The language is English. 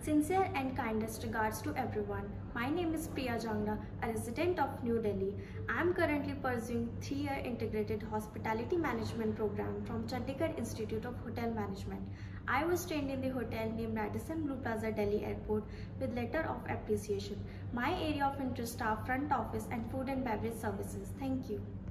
Sincere and kindest regards to everyone. My name is Priya Jangra, a resident of New Delhi. I am currently pursuing 3-year integrated hospitality management program from Chandigarh Institute of Hotel Management. I was trained in the hotel named Radisson Blu Plaza, Delhi Airport with letter of appreciation. My area of interest are front office and food and beverage services. Thank you.